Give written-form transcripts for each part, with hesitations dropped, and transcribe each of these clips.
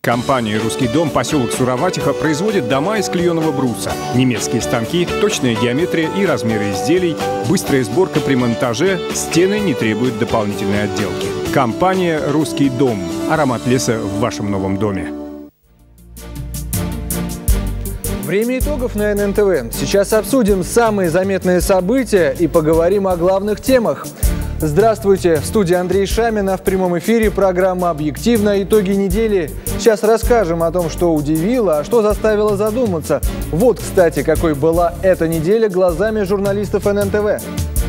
Компания «Русский дом», поселок Суроватиха, производит дома из клееного бруса. Немецкие станки, точная геометрия и размеры изделий, быстрая сборка при монтаже, стены не требуют дополнительной отделки. Компания «Русский дом». Аромат леса в вашем новом доме. Время итогов на ННТВ. Сейчас обсудим самые заметные события и поговорим о главных темах. Здравствуйте! В студии Андрей Шамин, а в прямом эфире программа «Объективно. Итоги недели». Сейчас расскажем о том, что удивило, а что заставило задуматься. Вот, кстати, какой была эта неделя глазами журналистов ННТВ.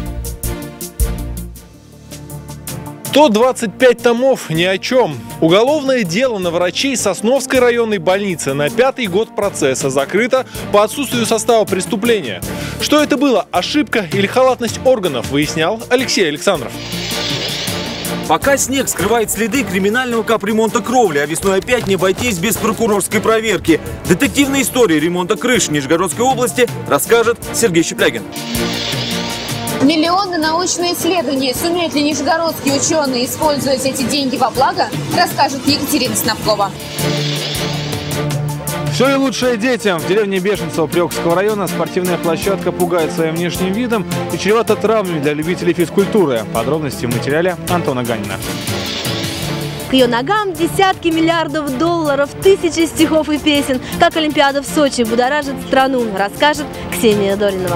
125 томов ни о чем. Уголовное дело на врачей Сосновской районной больницы на 5-й год процесса закрыто по отсутствию состава преступления. Что это было, ошибка или халатность органов, выяснял Алексей Александров. Пока снег скрывает следы криминального капремонта кровли, а весной опять не обойтись без прокурорской проверки. Детективная история ремонта крыш в Нижегородской области расскажет Сергей Щеплягин. Миллионы научные исследования. Сумеют ли нижегородские ученые использовать эти деньги во благо, расскажет Екатерина Снопкова. Все ли лучшее детям? В деревне Бешенцево Приокского района спортивная площадка пугает своим внешним видом и чревата травмами для любителей физкультуры. Подробности в материале Антона Ганина. К ее ногам десятки миллиардов долларов, тысячи стихов и песен. Как Олимпиада в Сочи будоражит страну, расскажет Ксения Долинова.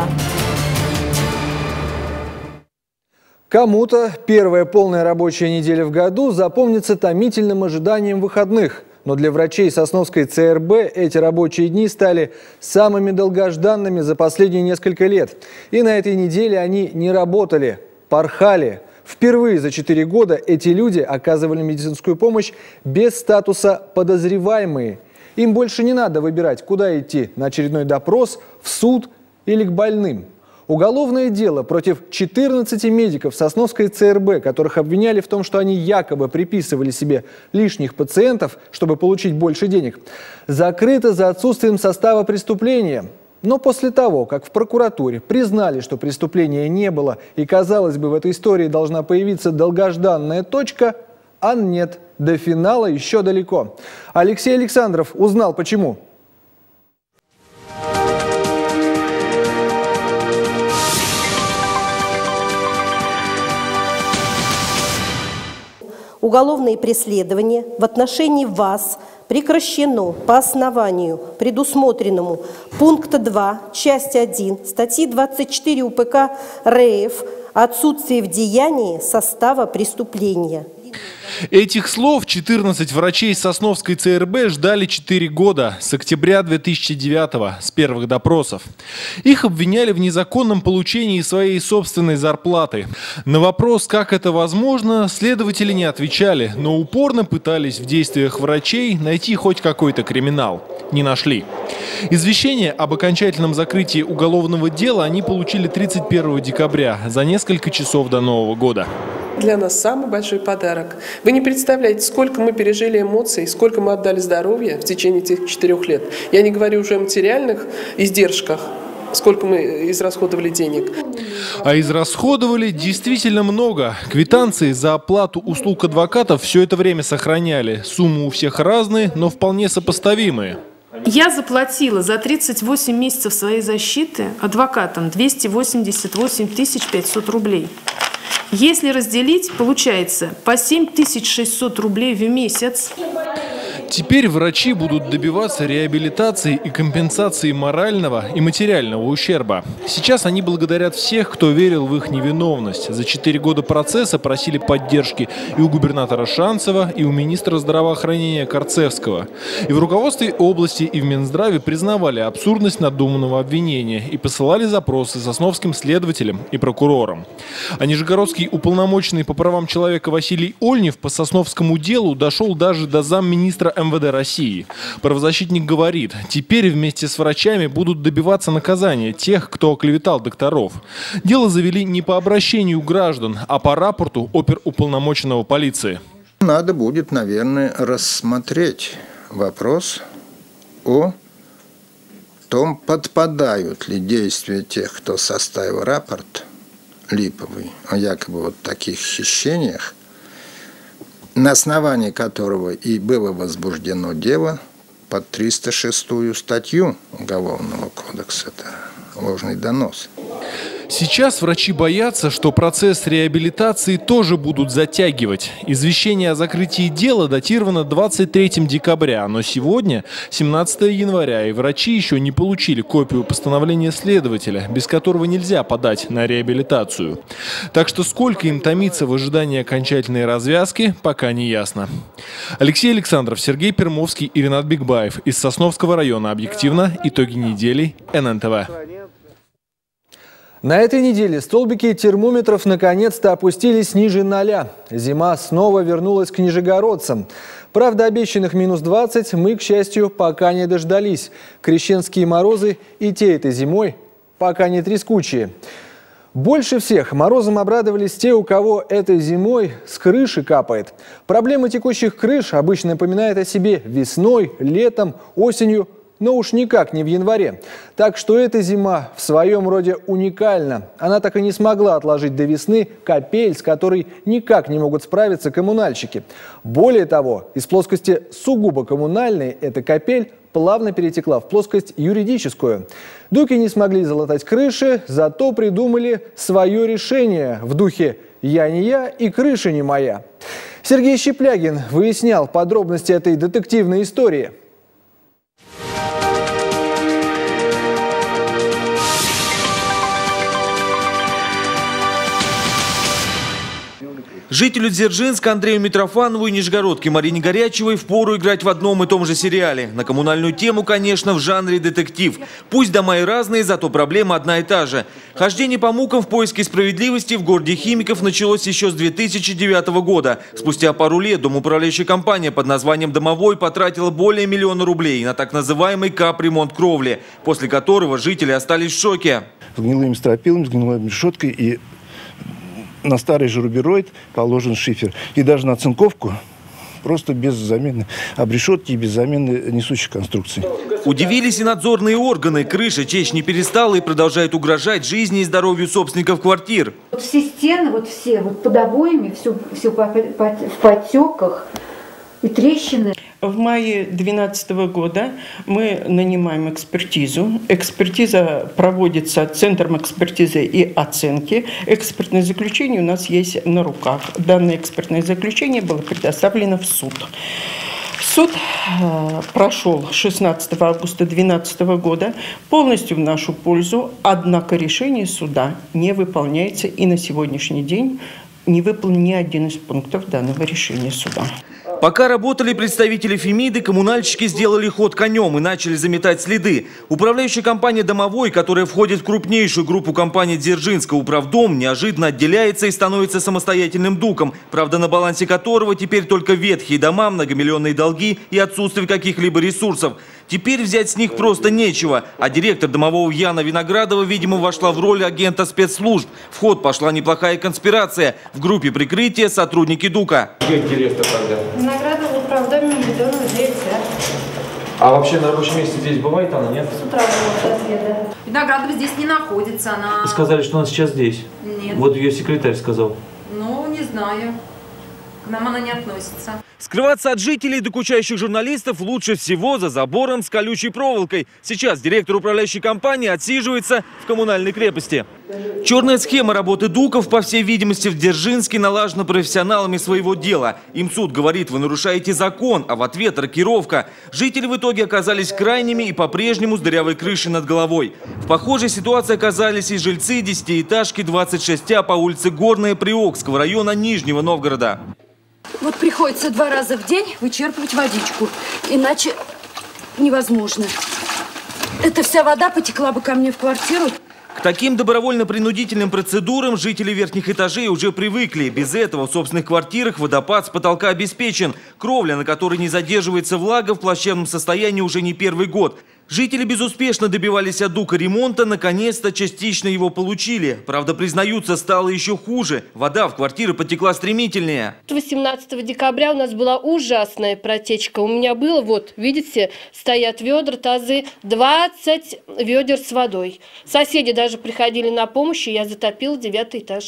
Кому-то первая полная рабочая неделя в году запомнится томительным ожиданием выходных. Но для врачей Сосновской ЦРБ эти рабочие дни стали самыми долгожданными за последние несколько лет. И на этой неделе они не работали, порхали. Впервые за 4 года эти люди оказывали медицинскую помощь без статуса «подозреваемые». Им больше не надо выбирать, куда идти – на очередной допрос, в суд или к больным. Уголовное дело против 14 медиков Сосновской ЦРБ, которых обвиняли в том, что они якобы приписывали себе лишних пациентов, чтобы получить больше денег, закрыто за отсутствием состава преступления. Но после того, как в прокуратуре признали, что преступления не было, и, казалось бы, в этой истории должна появиться долгожданная точка, а нет, до финала еще далеко. Алексей Александров узнал, почему. Уголовное преследование в отношении вас прекращено по основанию, предусмотренному пункта 2, часть 1 статьи 24 УПК РФ «Отсутствие в деянии состава преступления». Этих слов 14 врачей Сосновской ЦРБ ждали 4 года, с октября 2009-го, с первых допросов. Их обвиняли в незаконном получении своей собственной зарплаты. На вопрос, как это возможно, следователи не отвечали, но упорно пытались в действиях врачей найти хоть какой-то криминал. Не нашли. Извещение об окончательном закрытии уголовного дела они получили 31 декабря, за несколько часов до Нового года. Для нас самый большой подарок. Вы не представляете, сколько мы пережили эмоций, сколько мы отдали здоровья в течение этих 4 лет. Я не говорю уже о материальных издержках, сколько мы израсходовали денег. А израсходовали действительно много. Квитанции за оплату услуг адвокатов все это время сохраняли. Суммы у всех разные, но вполне сопоставимые. Я заплатила за 38 месяцев своей защиты адвокатам 288 500 рублей. Если разделить, получается по 7600 рублей в месяц. Теперь врачи будут добиваться реабилитации и компенсации морального и материального ущерба. Сейчас они благодарят всех, кто верил в их невиновность. За 4 года процесса просили поддержки и у губернатора Шанцева, и у министра здравоохранения Карцевского. И в руководстве области, и в Минздраве признавали абсурдность надуманного обвинения и посылали запросы сосновским следователям и прокурорам. А нижегородский уполномоченный по правам человека Василий Ольнев по сосновскому делу дошел даже до замминистра МВД России. Правозащитник говорит, теперь вместе с врачами будут добиваться наказания тех, кто оклеветал докторов. Дело завели не по обращению граждан, а по рапорту оперуполномоченного полиции. Надо будет, наверное, рассмотреть вопрос о том, подпадают ли действия тех, кто составил рапорт липовый о якобы вот таких хищениях, на основании которого и было возбуждено дело под 306-ю статью Уголовного кодекса. Это ложный донос. Сейчас врачи боятся, что процесс реабилитации тоже будут затягивать. Извещение о закрытии дела датировано 23 декабря, но сегодня 17 января, и врачи еще не получили копию постановления следователя, без которого нельзя подать на реабилитацию. Так что сколько им томиться в ожидании окончательной развязки, пока не ясно. Алексей Александров, Сергей Пермовский и Ренат Бигбаев из Сосновского района. Объективно. Итоги недели. ННТВ. На этой неделе столбики термометров наконец-то опустились ниже 0. Зима снова вернулась к нижегородцам. Правда, обещанных минус 20 мы, к счастью, пока не дождались. Крещенские морозы и те этой зимой пока не трескучие. Больше всех морозом обрадовались те, у кого этой зимой с крыши капает. Проблема текущих крыш обычно напоминает о себе весной, летом, осенью, но уж никак не в январе. Так что эта зима в своем роде уникальна. Она так и не смогла отложить до весны капель, с которой никак не могут справиться коммунальщики. Более того, из плоскости сугубо коммунальной эта капель плавно перетекла в плоскость юридическую. Дуки не смогли залатать крыши, зато придумали свое решение в духе «я не я и крыша не моя». Сергей Щеплягин выяснял подробности этой детективной истории. Жителю Дзержинска Андрею Митрофанову и Нижегородке Марине Горячевой впору играть в одном и том же сериале. На коммунальную тему, конечно, в жанре детектив. Пусть дома и разные, зато проблема одна и та же. Хождение по мукам в поиске справедливости в городе Химиков началось еще с 2009 года. Спустя пару лет домоуправляющая компания под названием «Домовой» потратила более миллиона рублей на так называемый капремонт кровли, после которого жители остались в шоке. С гнилыми стропилами, с гнилой решеткой и на старый же рубероид положен шифер. И даже на оцинковку просто без замены обрешетки и без замены несущих конструкций. Удивились и надзорные органы. Крыша течь не перестала и продолжает угрожать жизни и здоровью собственников квартир. Все стены, все под обоями, все в подтеках и трещины. В мае 2012 года мы нанимаем экспертизу. Экспертиза проводится Центром экспертизы и оценки. Экспертное заключение у нас есть на руках. Данное экспертное заключение было предоставлено в суд. Суд прошел 16 августа 2012 года полностью в нашу пользу, однако решение суда не выполняется, и на сегодняшний день не выполнен ни один из пунктов данного решения суда. Пока работали представители Фемиды, коммунальщики сделали ход конем и начали заметать следы. Управляющая компания «Домовой», которая входит в крупнейшую группу компаний Дзержинска «Управдом», неожиданно отделяется и становится самостоятельным дуком, правда на балансе которого теперь только ветхие дома, многомиллионные долги и отсутствие каких-либо ресурсов. Теперь взять с них просто нечего, а директор «Домового» Яна Виноградова, видимо, вошла в роль агента спецслужб. В ход пошла неплохая конспирация. В группе прикрытия сотрудники ДУКа. Где директор тогда? Виноградова в Управдоме Медведева 9. А вообще на рабочем месте здесь бывает она, нет? С утра была ответа. Виноградова здесь не находится, она... Сказали, что она сейчас здесь. Нет. Вот ее секретарь сказал. Ну, не знаю. К нам она не относится. Скрываться от жителей и докучающих журналистов лучше всего за забором с колючей проволокой. Сейчас директор управляющей компании отсиживается в коммунальной крепости. Черная схема работы дуков, по всей видимости, в Дзержинске налажена профессионалами своего дела. Им суд говорит: вы нарушаете закон, а в ответ рокировка. Жители в итоге оказались крайними и по-прежнему с дырявой крышей над головой. В похожей ситуации оказались и жильцы 10-этажки 26А по улице Горная Приокского района Нижнего Новгорода. Вот приходится 2 раза в день вычерпывать водичку, иначе невозможно. Эта вся вода потекла бы ко мне в квартиру. К таким добровольно-принудительным процедурам жители верхних этажей уже привыкли. Без этого в собственных квартирах водопад с потолка обеспечен. Кровля, на которой не задерживается влага, в плачевном состоянии уже не первый год. Жители безуспешно добивались от ДУКа ремонта, наконец-то частично его получили. Правда, признаются, стало еще хуже. Вода в квартиры потекла стремительнее. 18 декабря у нас была ужасная протечка. У меня было, вот, видите, стоят ведра, тазы, 20 ведер с водой. Соседи даже приходили на помощь, и я затопила 9-й этаж.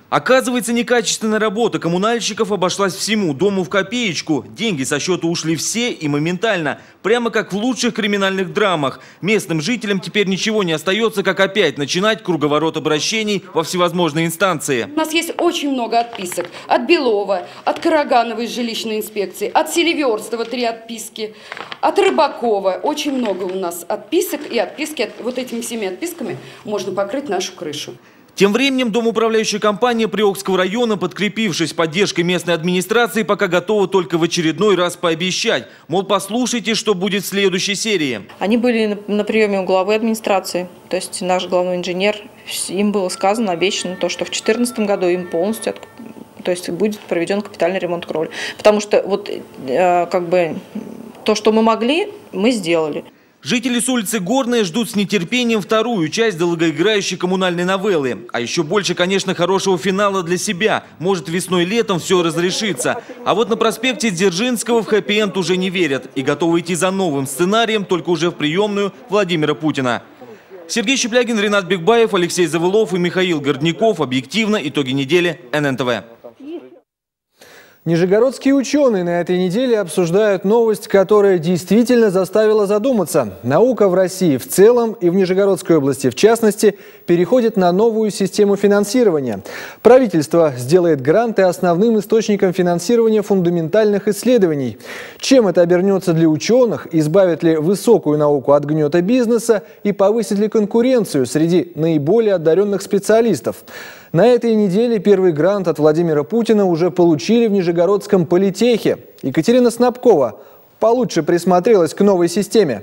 Оказывается, некачественная работа коммунальщиков обошлась всему дому в копеечку. Деньги со счета ушли все и моментально. Прямо как в лучших криминальных драмах. Местным жителям теперь ничего не остается, как опять начинать круговорот обращений во всевозможные инстанции. У нас есть очень много отписок. От Белова, от Карагановой из жилищной инспекции, от Селиверстова 3 отписки, от Рыбакова. Очень много у нас отписок. И отписки, вот этими всеми отписками можно покрыть нашу крышу. Тем временем домоуправляющая компания Приокского района, подкрепившись поддержкой местной администрации, пока готова только в очередной раз пообещать. Мол, послушайте, что будет в следующей серии. Они были на приеме у главы администрации, то есть наш главный инженер. Им было сказано, обещано, то, что в 2014 году им полностью то есть будет проведен капитальный ремонт кровли. Потому что вот как бы то, что мы могли, мы сделали. Жители с улицы Горная ждут с нетерпением вторую часть долгоиграющей коммунальной новеллы. А еще больше, конечно, хорошего финала для себя. Может, весной-летом все разрешится. А вот на проспекте Дзержинского в хэппи-энд уже не верят. И готовы идти за новым сценарием, только уже в приемную Владимира Путина. Сергей Щеплягин, Ренат Бекбаев, Алексей Завылов и Михаил Гордников. Объективно. Итоги недели. ННТВ. Нижегородские ученые на этой неделе обсуждают новость, которая действительно заставила задуматься. Наука в России в целом и в Нижегородской области в частности переходит на новую систему финансирования. Правительство сделает гранты основным источником финансирования фундаментальных исследований. Чем это обернется для ученых, избавит ли высокую науку от гнета бизнеса и повысит ли конкуренцию среди наиболее одаренных специалистов? На этой неделе первый грант от Владимира Путина уже получили в Нижегородском политехе. Екатерина Снабкова получше присмотрелась к новой системе.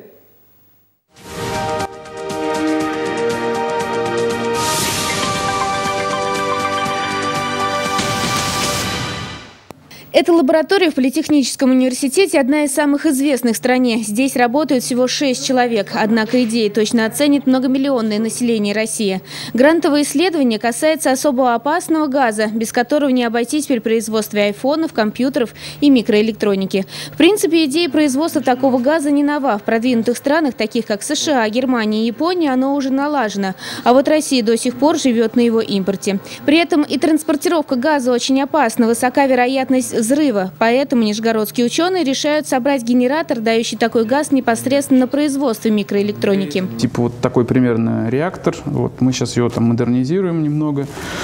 Эта лаборатория в Политехническом университете одна из самых известных в стране. Здесь работают всего 6 человек. Однако идеи точно оценит многомиллионное население России. Грантовое исследование касается особо опасного газа, без которого не обойтись при производстве айфонов, компьютеров и микроэлектроники. В принципе, идея производства такого газа не нова. В продвинутых странах, таких как США, Германия и Япония, оно уже налажено. А вот Россия до сих пор живет на его импорте. При этом и транспортировка газа очень опасна, высока вероятность взрыва. Поэтому нижегородские ученые решают собрать генератор, дающий такой газ непосредственно на производство микроэлектроники. Типа вот такой примерно реактор. Вот мы сейчас его там модернизируем немного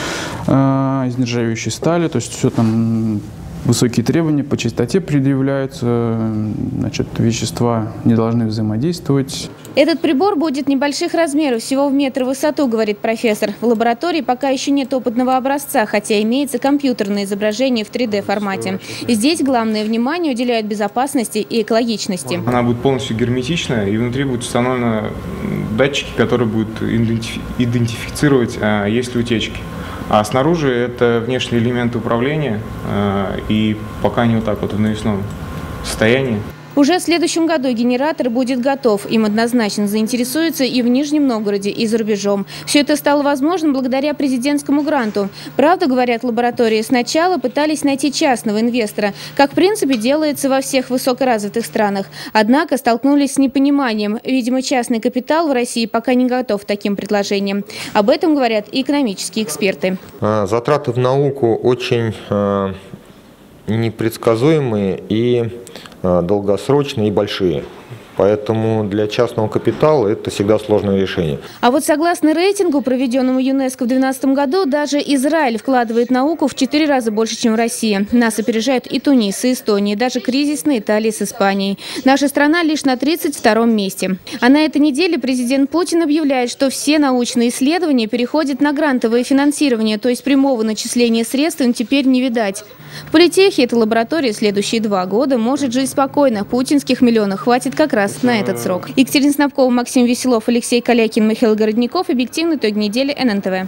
из нержавеющей стали. То есть все там высокие требования по чистоте предъявляются. Значит, вещества не должны взаимодействовать. Этот прибор будет небольших размеров, всего в метр в высоту, говорит профессор. В лаборатории пока еще нет опытного образца, хотя имеется компьютерное изображение в 3D формате. И здесь главное внимание уделяют безопасности и экологичности. Она будет полностью герметичная, и внутри будут установлены датчики, которые будут идентифицировать, есть ли утечки. А снаружи это внешние элементы управления, и пока они вот так вот в навесном состоянии. Уже в следующем году генератор будет готов. Им однозначно заинтересуются и в Нижнем Новгороде, и за рубежом. Все это стало возможным благодаря президентскому гранту. Правда, говорят лаборатории, сначала пытались найти частного инвестора, как в принципе делается во всех высокоразвитых странах. Однако столкнулись с непониманием. Видимо, частный капитал в России пока не готов к таким предложениям. Об этом говорят и экономические эксперты. Затраты в науку очень непредсказуемые и долгосрочные и большие. Поэтому для частного капитала это всегда сложное решение. А вот согласно рейтингу, проведенному ЮНЕСКО в 2012 году, даже Израиль вкладывает в науку в 4 раза больше, чем в России. Нас опережают и Тунис, и Эстония, даже кризисная Италия с Испанией. Наша страна лишь на 32-м месте. А на этой неделе президент Путин объявляет, что все научные исследования переходят на грантовое финансирование, то есть прямого начисления средств им теперь не видать. В политехе эта лаборатория следующие 2 года может жить спокойно. Путинских миллионов хватит как раз на этот срок. Екатерина Снабкова, Максим Веселов, Алексей Калякин, Михаил Городников. Объективный итог недели. ННТВ.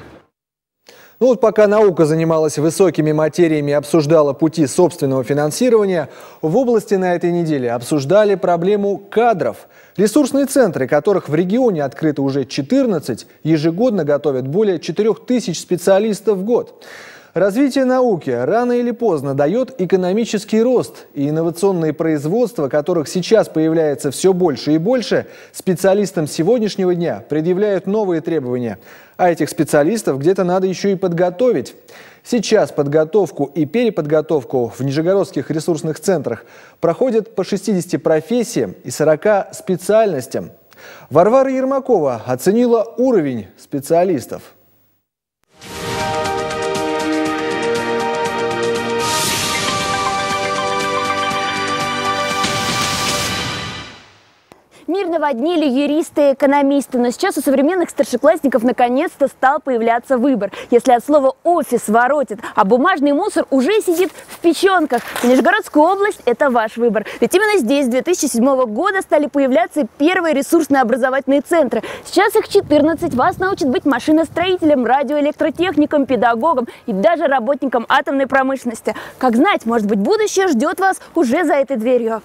Ну вот пока наука занималась высокими материями и обсуждала пути собственного финансирования, в области на этой неделе обсуждали проблему кадров. Ресурсные центры, которых в регионе открыто уже 14, ежегодно готовят более 4000 специалистов в год. Развитие науки рано или поздно дает экономический рост, и инновационные производства, которых сейчас появляется все больше и больше, специалистам сегодняшнего дня предъявляют новые требования. А этих специалистов где-то надо еще и подготовить. Сейчас подготовку и переподготовку в нижегородских ресурсных центрах проходят по 60 профессиям и 40 специальностям. Варвара Ермакова оценила уровень специалистов. Мир наводнили юристы и экономисты, но сейчас у современных старшеклассников наконец-то стал появляться выбор. Если от слова «офис» воротит, а бумажный мусор уже сидит в печенках. Нижегородская область – это ваш выбор. Ведь именно здесь с 2007 года стали появляться первые ресурсно-образовательные центры. Сейчас их 14. Вас научат быть машиностроителем, радиоэлектротехником, педагогом и даже работником атомной промышленности. Как знать, может быть, будущее ждет вас уже за этой дверью.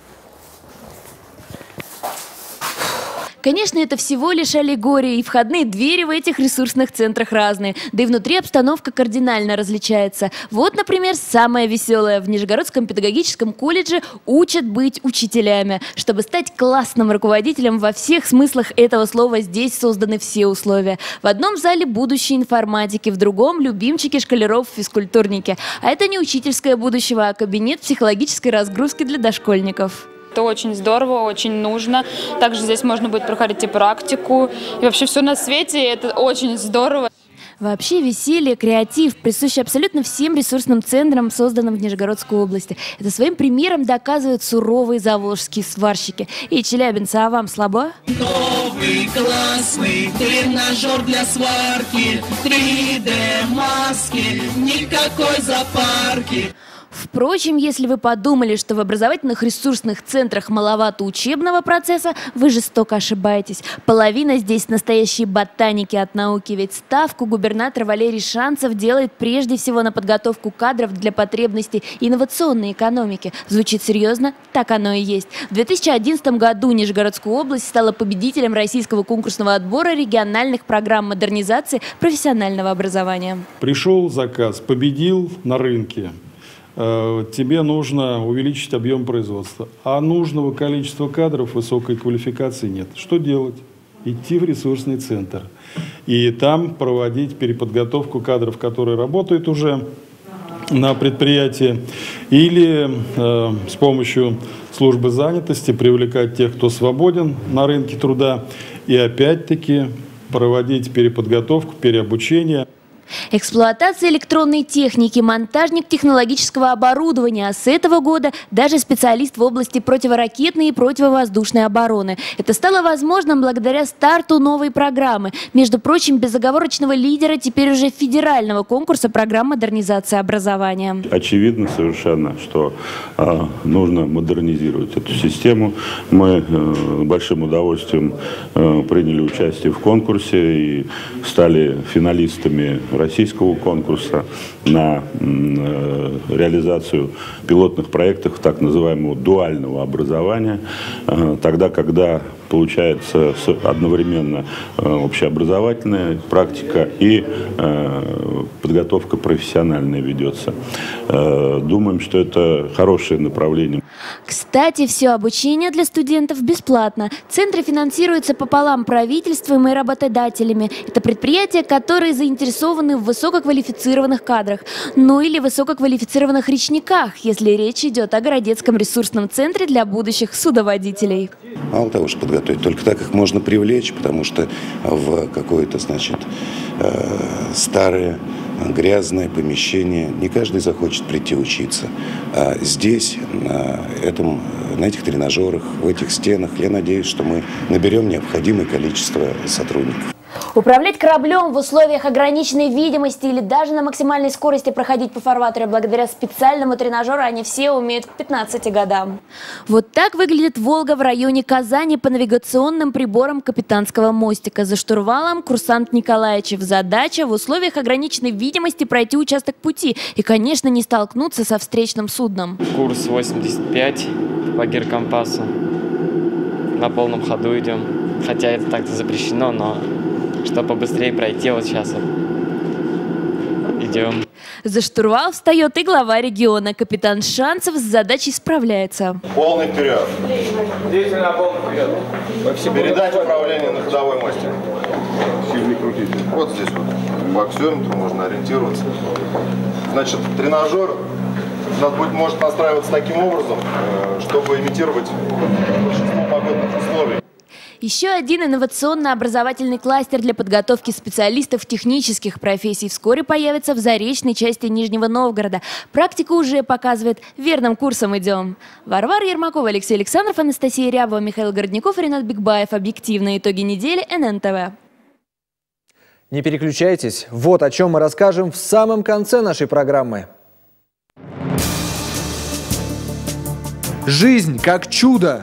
Конечно, это всего лишь аллегория, и входные двери в этих ресурсных центрах разные. Да и внутри обстановка кардинально различается. Вот, например, самое веселое. В Нижегородском педагогическом колледже учат быть учителями. Чтобы стать классным руководителем во всех смыслах этого слова, здесь созданы все условия. В одном зале будущие информатики, в другом – любимчики школяров-физкультурники. А это не учительское будущего, а кабинет психологической разгрузки для дошкольников. Это очень здорово, очень нужно. Также здесь можно будет проходить и практику. И вообще все на свете, это очень здорово. Вообще веселье, креатив присущи абсолютно всем ресурсным центрам, созданным в Нижегородской области. Это своим примером доказывают суровые заволжские сварщики. И челябинцы, а вам слабо? Новый классный тренажер для сварки, 3D-маски, никакой запарки. Впрочем, если вы подумали, что в образовательных ресурсных центрах маловато учебного процесса, вы жестоко ошибаетесь. Половина здесь настоящие ботаники от науки, ведь ставку губернатор Валерий Шанцев делает прежде всего на подготовку кадров для потребностей инновационной экономики. Звучит серьезно? Так оно и есть. В 2011 году Нижегородская область стала победителем российского конкурсного отбора региональных программ модернизации профессионального образования. Пришел заказ, победил на рынке. Тебе нужно увеличить объем производства, а нужного количества кадров высокой квалификации нет. Что делать? Идти в ресурсный центр и там проводить переподготовку кадров, которые работают уже на предприятии, или с помощью службы занятости привлекать тех, кто свободен на рынке труда, и опять-таки проводить переподготовку, переобучение. Эксплуатация электронной техники, монтажник технологического оборудования, а с этого года даже специалист в области противоракетной и противовоздушной обороны. Это стало возможным благодаря старту новой программы. Между прочим, безоговорочного лидера теперь уже федерального конкурса программ модернизации образования. Очевидно совершенно, что нужно модернизировать эту систему. Мы большим удовольствием приняли участие в конкурсе и стали финалистами российского конкурса на реализацию пилотных проектов так называемого дуального образования, тогда, когда получается одновременно общеобразовательная практика и подготовка профессиональная ведется. Думаем, что это хорошее направление. Кстати, все обучение для студентов бесплатно. Центры финансируются пополам правительством и работодателями. Это предприятия, которые заинтересованы в высококвалифицированных кадрах. Ну или высококвалифицированных речниках, если речь идет о Городецком ресурсном центре для будущих судоводителей. Мало того, что подготовить, только так их можно привлечь, потому что в какое-то, старое, грязное помещение не каждый захочет прийти учиться. А здесь, на этих тренажерах, в этих стенах, я надеюсь, что мы наберем необходимое количество сотрудников. Управлять кораблем в условиях ограниченной видимости или даже на максимальной скорости проходить по фарватеру благодаря специальному тренажеру они все умеют к 15 годам. Вот так выглядит «Волга» в районе Казани по навигационным приборам капитанского мостика. За штурвалом курсант Николаевичев. Задача в условиях ограниченной видимости пройти участок пути и, конечно, не столкнуться со встречным судном. Курс 85 по гиркомпасу. На полном ходу идем. Хотя это так-то запрещено, но чтобы побыстрее пройти, вот сейчас вот идем. За штурвал встает и глава региона. Капитан Шанцев с задачей справляется. Полный вперед. Действительно полный вперед. Передать управление на ходовой мастер. Сильно крутите. Вот здесь вот по аксиометру можно ориентироваться. Значит, тренажер может настраиваться таким образом, чтобы имитировать большинство погодных условий. Еще один инновационно-образовательный кластер для подготовки специалистов технических профессий вскоре появится в заречной части Нижнего Новгорода. Практика уже показывает, верным курсом идем. Варвара Ермакова, Алексей Александров, Анастасия Рябова, Михаил Городников, Ренат Бикбаев. Объективные итоги недели. ННТВ. Не переключайтесь. Вот о чем мы расскажем в самом конце нашей программы. Жизнь как чудо.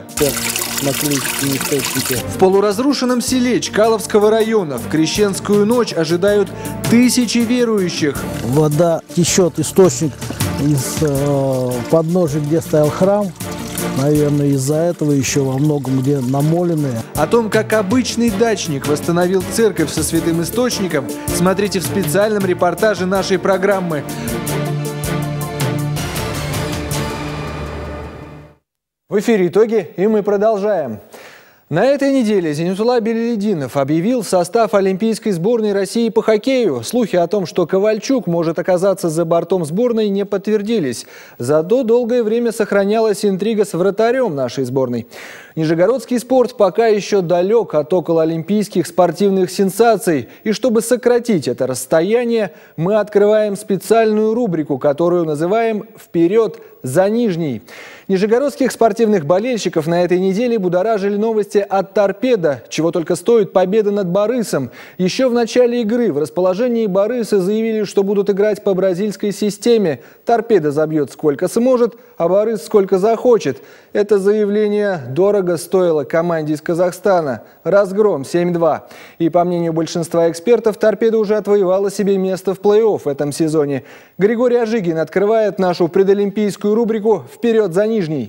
В полуразрушенном селе Чкаловского района в Крещенскую ночь ожидают тысячи верующих. Вода течет, источник из подножия, где стоял храм. Наверное, из-за этого еще во многом где намоленные. О том, как обычный дачник восстановил церковь со святым источником, смотрите в специальном репортаже нашей программы. В эфире итоги, и мы продолжаем. На этой неделе Зиннатулла Белялетдинов объявил состав Олимпийской сборной России по хоккею. Слухи о том, что Ковальчук может оказаться за бортом сборной, не подтвердились. Зато долгое время сохранялась интрига с вратарем нашей сборной. Нижегородский спорт пока еще далек от околоолимпийских спортивных сенсаций. И чтобы сократить это расстояние, мы открываем специальную рубрику, которую называем «Вперед за Нижний». Нижегородских спортивных болельщиков на этой неделе будоражили новости от «Торпедо», чего только стоит победа над «Борисом». Еще в начале игры в расположении «Бориса» заявили, что будут играть по бразильской системе. «Торпедо» забьет сколько сможет, а «Борис» сколько захочет. Это заявление дорого стоило команде из Казахстана. Разгром 7-2. И по мнению большинства экспертов, «Торпедо» уже отвоевала себе место в плей-офф в этом сезоне. Григорий Ажигин открывает нашу предолимпийскую рубрику «Вперед за Нижний».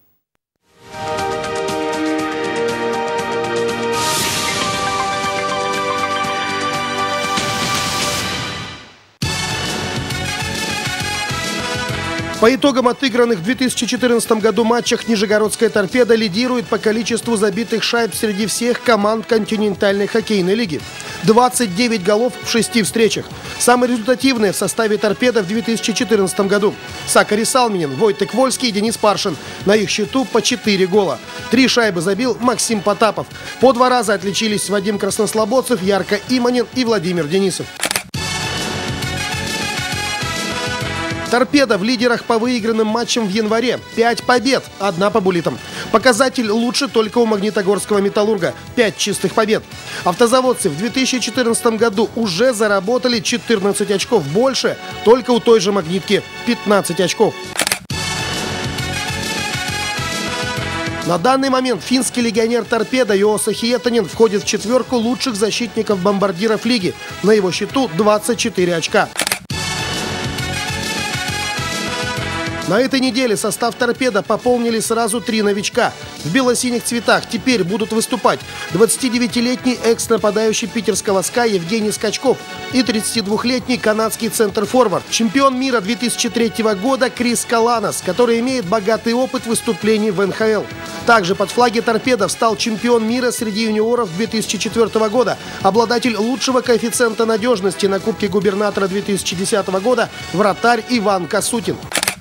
По итогам отыгранных в 2014 году матчах Нижегородская «Торпедо» лидирует по количеству забитых шайб среди всех команд континентальной хоккейной лиги. 29 голов в 6 встречах. Самые результативные в составе «Торпедо» в 2014 году. Сакари Салминин, Войтек Вольский и Денис Паршин. На их счету по 4 гола. 3 шайбы забил Максим Потапов. По 2 раза отличились Вадим Краснослободцев, Ярко Иманин и Владимир Денисов. «Торпедо» в лидерах по выигранным матчам в январе. 5 побед, 1 по буллитам. Показатель лучше только у магнитогорского «Металлурга». 5 чистых побед. Автозаводцы в 2014 году уже заработали 14 очков больше, только у той же «Магнитки» 15 очков. На данный момент финский легионер «Торпедо» Йооса Хиетанен входит в 4 лучших защитников-бомбардиров лиги. На его счету 24 очка. На этой неделе состав «Торпедо» пополнили сразу 3 новичка. В бело-синих цветах теперь будут выступать 29-летний экс-нападающий питерского «СКА» Евгений Скачков и 32-летний канадский центр-форвард, чемпион мира 2003 года Крис Каланос, который имеет богатый опыт выступлений в НХЛ. Также под флаги «Торпедо» встал чемпион мира среди юниоров 2004 года, обладатель лучшего коэффициента надежности на Кубке губернатора 2010 года вратарь Иван Касутин.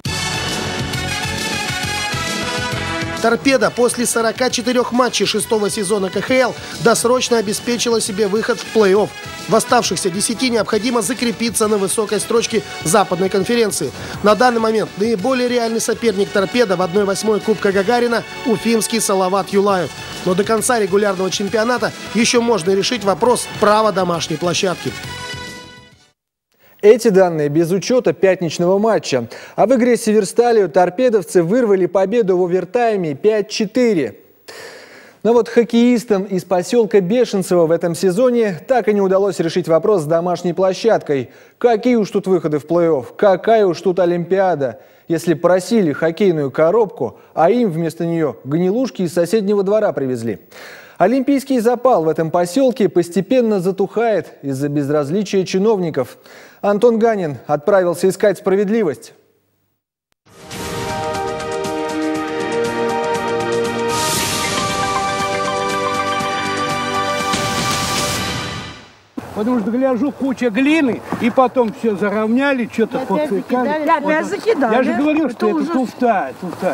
«Торпедо» после 44 матчей 6-го сезона КХЛ досрочно обеспечила себе выход в плей-офф. В оставшихся 10 необходимо закрепиться на высокой строчке Западной конференции. На данный момент наиболее реальный соперник «Торпедо» в 1/8 Кубка Гагарина – уфимский Салават Юлаев. Но до конца регулярного чемпионата еще можно решить вопрос права домашней площадки. Эти данные без учета пятничного матча. А в игре с Северсталью торпедовцы вырвали победу в овертайме 5-4. Но вот хоккеистам из поселка Бешенцево в этом сезоне так и не удалось решить вопрос с домашней площадкой. Какие уж тут выходы в плей-офф, какая уж тут Олимпиада. Если просили хоккейную коробку, а им вместо нее гнилушки из соседнего двора привезли. Олимпийский запал в этом поселке постепенно затухает из-за безразличия чиновников. Антон Ганин отправился искать справедливость. Потому что, гляжу, куча глины, и потом все заровняли, что-то подсыкали. Опять закидали. Я же говорил, что это туфта.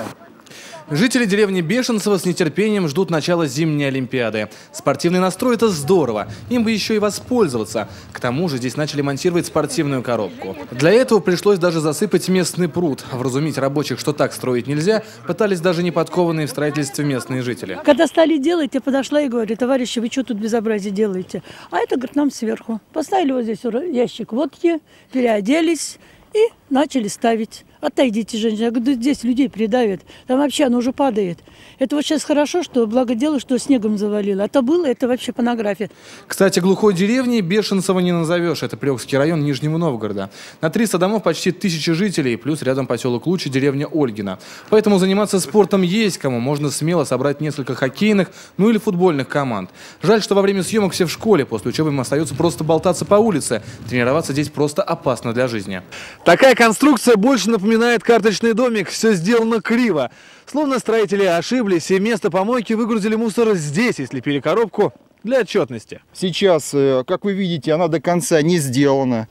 Жители деревни Бешенцево с нетерпением ждут начала зимней Олимпиады. Спортивный настрой – это здорово. Им бы еще и воспользоваться. К тому же здесь начали монтировать спортивную коробку. Для этого пришлось даже засыпать местный пруд. Вразумить рабочих, что так строить нельзя, пытались даже не подкованные в строительстве местные жители. Когда стали делать, я подошла и говорю: товарищи, вы что тут безобразие делаете? А это, говорит, нам сверху. Поставили вот здесь ящик водки, переоделись и начали ставить. Отойдите, женщина. Я говорю, да здесь людей придавят. Там вообще оно уже падает. Это вот сейчас хорошо, что благо дело, что снегом завалило. А то было, это вообще порнография. Кстати, глухой деревней Бешенцево не назовешь. Это Приокский район Нижнего Новгорода. На 300 домов почти 1000 жителей, плюс рядом поселок Лучи, деревня Ольгина. Поэтому заниматься спортом есть кому. Можно смело собрать несколько хоккейных, ну или футбольных команд. Жаль, что во время съемок все в школе. После учебы им остается просто болтаться по улице. Тренироваться здесь просто опасно для жизни. Такая конструкция больше напоминает карточный домик. Все сделано криво. Словно строители ошиблись и вместо помойки выгрузили мусор здесь и слепили коробку для отчетности. Сейчас, как вы видите, она до конца не сделана.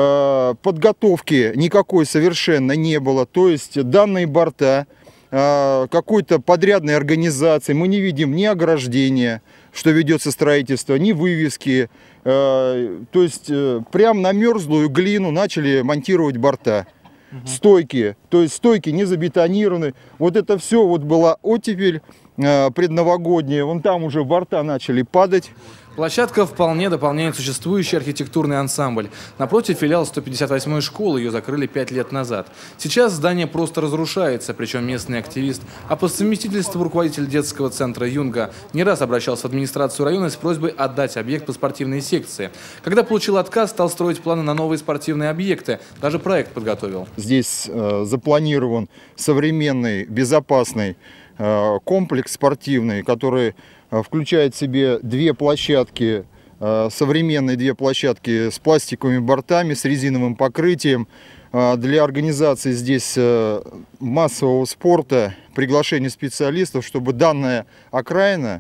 Подготовки никакой совершенно не было. То есть данные борта какой-то подрядной организации, мы не видим ни ограждения, что ведется строительство, ни вывески. То есть прям на мерзлую глину начали монтировать борта. Стойки, то есть стойки не забетонированы. Вот это все вот была оттепель предновогодняя. Вон там уже борта начали падать. Площадка вполне дополняет существующий архитектурный ансамбль. Напротив филиал 158-й школы, ее закрыли 5 лет назад. Сейчас здание просто разрушается, причем местный активист, а по совместительству руководитель детского центра «Юнга» не раз обращался в администрацию района с просьбой отдать объект по спортивной секции. Когда получил отказ, стал строить планы на новые спортивные объекты, даже проект подготовил. Здесь запланирован современный, безопасный комплекс спортивный, который включает в себе 2 площадки, современные 2 площадки с пластиковыми бортами, с резиновым покрытием. Для организации здесь массового спорта, приглашение специалистов, чтобы данная окраина,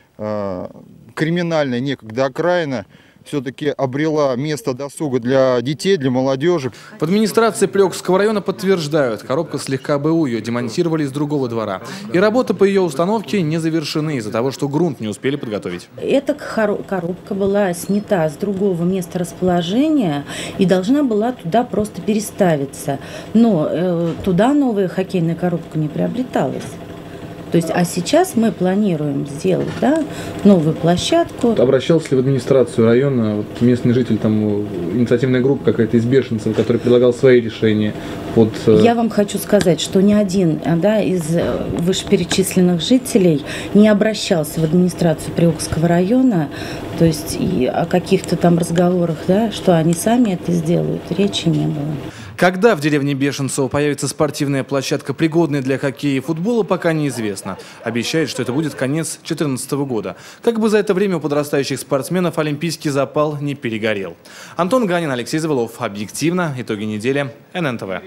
криминальная некогда окраина, все-таки обрела место досуга для детей, для молодежи. В администрации Приокского района подтверждают, коробка слегка БУ, ее демонтировали из другого двора. И работы по ее установке не завершены из-за того, что грунт не успели подготовить. Эта коробка была снята с другого места расположения и должна была туда просто переставиться. Но туда новая хоккейная коробка не приобреталась. То есть, а сейчас мы планируем сделать, да, новую площадку. Обращался ли в администрацию района местный житель, там инициативная группа какая-то из Бешенцева, который предлагал свои решения? Я вам хочу сказать, что ни один, да, из вышеперечисленных жителей не обращался в администрацию Приокского района, то есть и о каких-то там разговорах, да, что они сами это сделают, речи не было. Когда в деревне Бешенцево появится спортивная площадка, пригодная для хоккея и футбола, пока неизвестно. Обещает, что это будет конец 2014 года. Как бы за это время у подрастающих спортсменов олимпийский запал не перегорел. Антон Ганин, Алексей Завалов. Объективно. Итоги недели. ННТВ.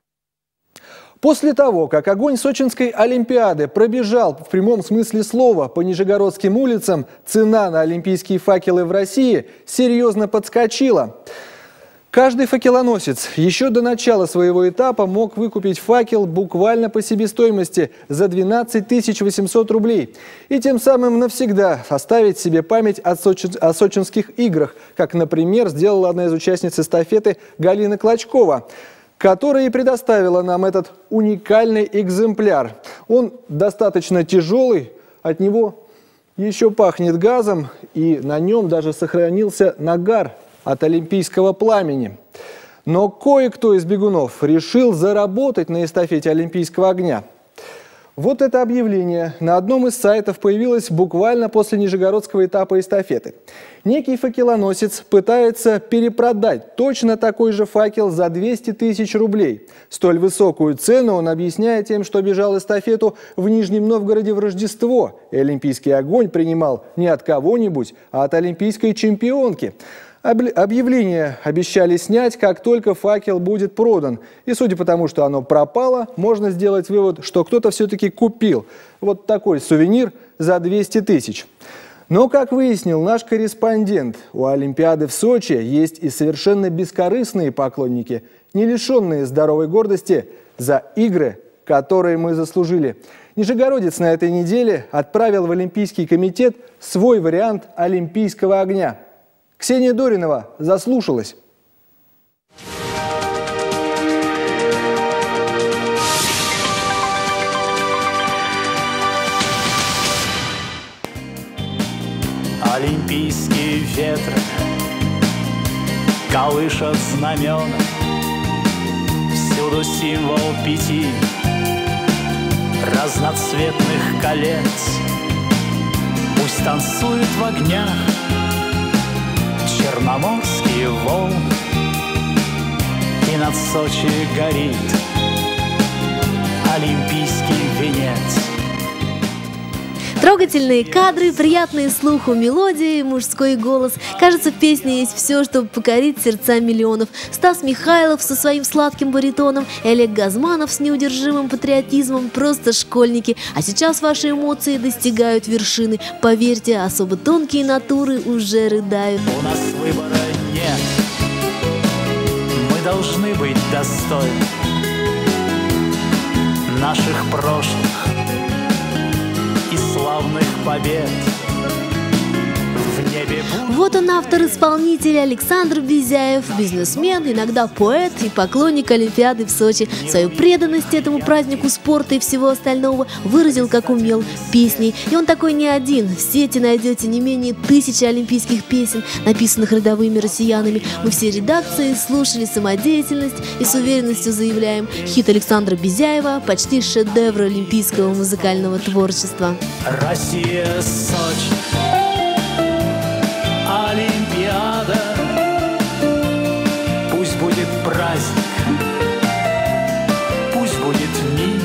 После того, как огонь Сочинской Олимпиады пробежал в прямом смысле слова по нижегородским улицам, цена на олимпийские факелы в России серьезно подскочила. Каждый факелоносец еще до начала своего этапа мог выкупить факел буквально по себестоимости за 12 800 рублей. И тем самым навсегда оставить себе память о сочинских играх, как, например, сделала одна из участниц эстафеты Галина Клочкова, которая и предоставила нам этот уникальный экземпляр. Он достаточно тяжелый, от него еще пахнет газом, и на нем даже сохранился нагар от олимпийского пламени. Но кое-кто из бегунов решил заработать на эстафете олимпийского огня. Вот это объявление на одном из сайтов появилось буквально после нижегородского этапа эстафеты. Некий факелоносец пытается перепродать точно такой же факел за 200 тысяч рублей. Столь высокую цену он объясняет тем, что бежал эстафету в Нижнем Новгороде в Рождество. И олимпийский огонь принимал не от кого-нибудь, а от олимпийской чемпионки. Объявление обещали снять, как только факел будет продан. И судя по тому, что оно пропало, можно сделать вывод, что кто-то все-таки купил вот такой сувенир за 200 тысяч. Но, как выяснил наш корреспондент, у Олимпиады в Сочи есть и совершенно бескорыстные поклонники, не лишенные здоровой гордости за игры, которые мы заслужили. Нижегородец на этой неделе отправил в Олимпийский комитет свой вариант олимпийского огня. Ксения Доринова заслушалась. Олимпийские ветры колышат знамена, всюду символ 5 разноцветных колец. Пусть танцуют в огнях черноморские волны, и над Сочи горит олимпийский венец. Трогательные кадры, приятные слуху мелодии, мужской голос. Кажется, в песне есть все, чтобы покорить сердца миллионов. Стас Михайлов со своим сладким баритоном и Олег Газманов с неудержимым патриотизмом – просто школьники. А сейчас ваши эмоции достигают вершины. Поверьте, особо тонкие натуры уже рыдают. У нас выбора нет, мы должны быть достойны наших прошлых и славных побед. В небе... Вот он, автор-исполнитель Александр Безяев, бизнесмен, иногда поэт и поклонник Олимпиады в Сочи. Свою преданность этому празднику спорта и всего остального выразил, как умел, песней. И он такой не один. В сети найдете не менее 1000 олимпийских песен, написанных рядовыми россиянами. Мы все редакции слушали самодеятельность и с уверенностью заявляем: хит Александра Безяева – почти шедевр олимпийского музыкального творчества. Россия, Сочи, Олимпиада, пусть будет праздник, пусть будет мир.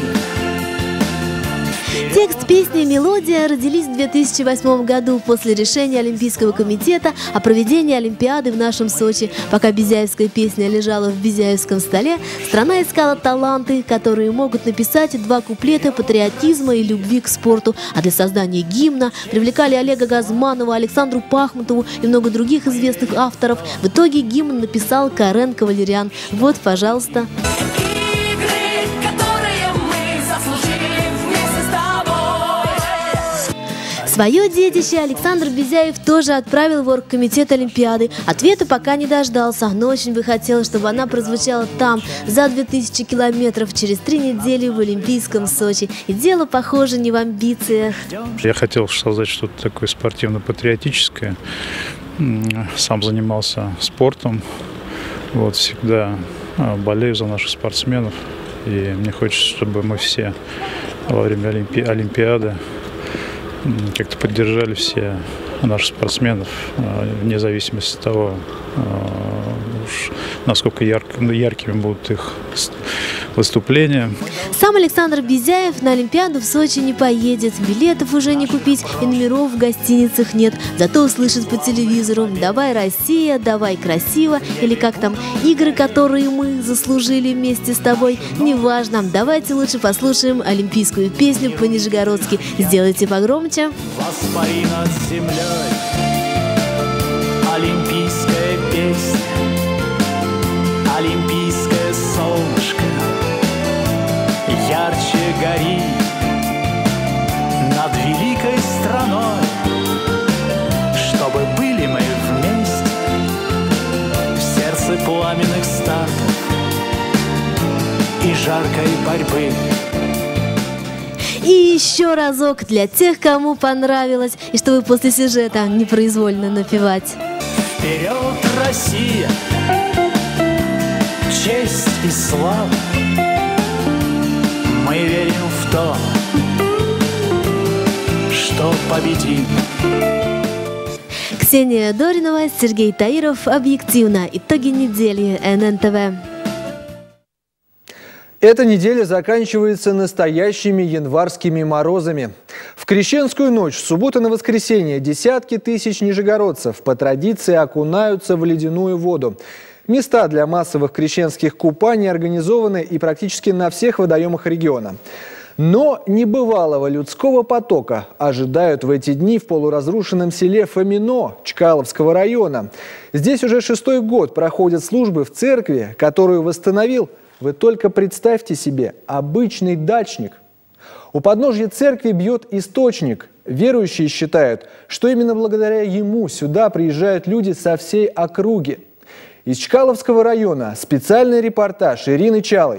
Текст песни и мелодия родились в 2008 году после решения Олимпийского комитета о проведении Олимпиады в нашем Сочи. Пока безяевская песня лежала в безяевском столе, страна искала таланты, которые могут написать 2 куплета патриотизма и любви к спорту. А для создания гимна привлекали Олега Газманова, Александру Пахмутову и много других известных авторов. В итоге гимн написал Карен Кавалерян. Вот, пожалуйста. Свое детище Александр Безяев тоже отправил в оргкомитет Олимпиады. Ответа пока не дождался, но очень бы хотел, чтобы она прозвучала там, за 2000 километров, через 3 недели в Олимпийском Сочи. И дело, похоже, не в амбициях. Я хотел создать что-то такое спортивно-патриотическое. Сам занимался спортом. Вот, всегда болею за наших спортсменов. И мне хочется, чтобы мы все во время Олимпиады как-то поддержали все наших спортсменов, вне зависимости от того, насколько яркими будут их выступления. Сам Александр Безяев на Олимпиаду в Сочи не поедет. Билетов уже не купить и номеров в гостиницах нет. Зато услышит по телевизору: «Давай, Россия, давай красиво», или как там, «Игры, которые мы заслужили вместе с тобой». Неважно, давайте лучше послушаем олимпийскую песню по-нижегородски. Сделайте погромче. Воспари над землей олимпийская песня, олимпийское солнышко ярче гори над великой страной, чтобы были мы вместе в сердце пламенных стартов и жаркой борьбы. И еще разок для тех, кому понравилось, и чтобы после сюжета непроизвольно напевать. Вперед, Россия! Честь и слава! Мы верим в то, что победим. Ксения Доринова, Сергей Таиров. Объективно. Итоги недели. ННТВ. Эта неделя заканчивается настоящими январскими морозами. В крещенскую ночь, с субботы на воскресенье, десятки тысяч нижегородцев по традиции окунаются в ледяную воду. Места для массовых крещенских купаний организованы и практически на всех водоемах региона. Но небывалого людского потока ожидают в эти дни в полуразрушенном селе Фомино Чкаловского района. Здесь уже 6-й год проходят службы в церкви, которую восстановил, вы только представьте себе, обычный дачник. У подножья церкви бьет источник. Верующие считают, что именно благодаря ему сюда приезжают люди со всей округи. Из Чкаловского района специальный репортаж Ирины Чалой.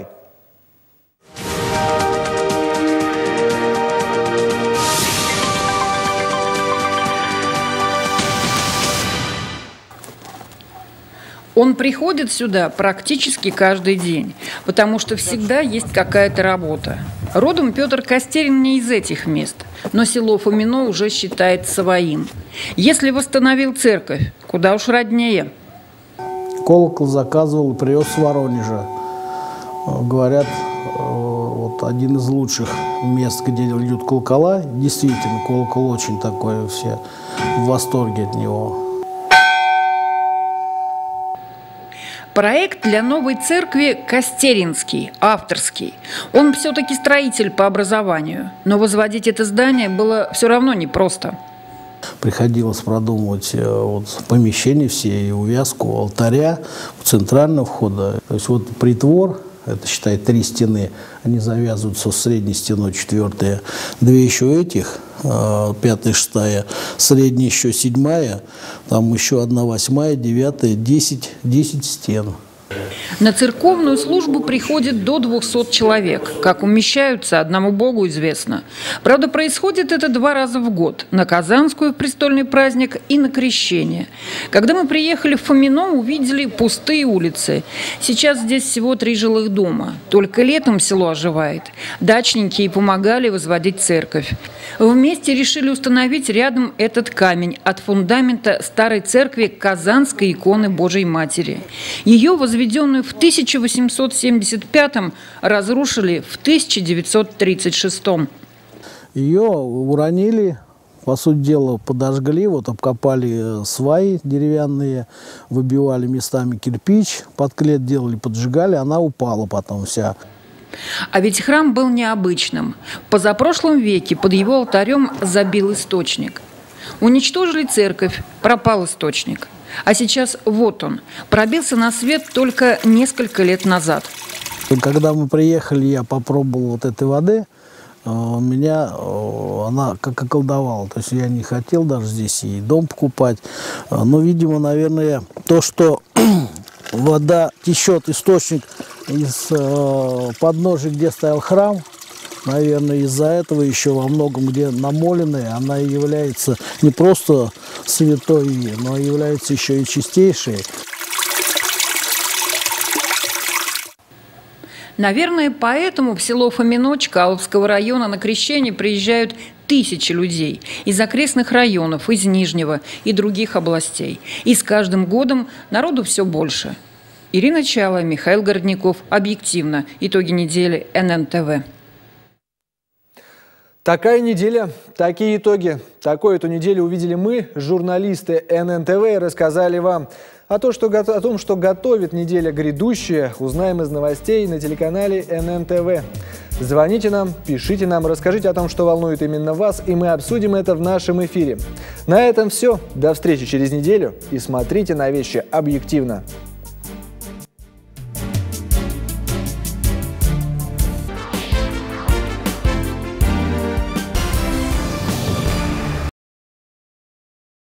Он приходит сюда практически каждый день, потому что всегда есть какая-то работа. Родом Петр Костерин не из этих мест, но село Фомино уже считает своим. Если восстановил церковь, куда уж роднее. Колокол заказывал и привез с Воронежа. Говорят, вот один из лучших мест, где льют колокола. Действительно, колокол очень такой, все в восторге от него. Проект для новой церкви Костеринский, авторский. Он все-таки строитель по образованию, но возводить это здание было все равно непросто. Приходилось продумывать вот, помещения все, и увязку алтаря, центрального входа. То есть вот притвор, это считай 3 стены, они завязываются с средней стеной, 4-я, 2 еще этих, 5-я, 6-я, средняя еще 7-я, там еще 1 8-я, 9-я, 10 стен. На церковную службу приходит до 200 человек. Как умещаются, одному Богу известно. Правда, происходит это 2 раза в год. На Казанскую престольный праздник и на Крещение. Когда мы приехали в Фомино, увидели пустые улицы. Сейчас здесь всего 3 жилых дома. Только летом село оживает. Дачники и помогали возводить церковь. Вместе решили установить рядом этот камень от фундамента старой церкви Казанской иконы Божией Матери. Ее возведенную в 1875-м разрушили в 1936-м. Ее уронили, по сути дела, подожгли, вот обкопали сваи деревянные, выбивали местами кирпич, подклет делали, поджигали, она упала потом вся. А ведь храм был необычным. В позапрошлом веке под его алтарем забил источник. Уничтожили церковь, пропал источник. А сейчас вот он, пробился на свет только несколько лет назад. Когда мы приехали, я попробовал вот этой воды, меня она как околдовала. То есть я не хотел даже здесь и дом покупать. Но, видимо, наверное, то, что вода течет, источник из подножия, где стоял храм, наверное, из-за этого еще во многом, где намоленная, она является не просто святой, но является еще и чистейшей. Наверное, поэтому в село Фомино Чкаловского района на Крещение приезжают тысячи людей из окрестных районов, из Нижнего и других областей. И с каждым годом народу все больше. Ирина Чалая, Михаил Городников. Объективно. Итоги недели. ННТВ. Такая неделя, такие итоги. Такую эту неделю увидели мы, журналисты ННТВ, и рассказали вам. О том, что готовит неделя грядущая, узнаем из новостей на телеканале ННТВ. Звоните нам, пишите нам, расскажите о том, что волнует именно вас, и мы обсудим это в нашем эфире. На этом все. До встречи через неделю и смотрите на вещи объективно.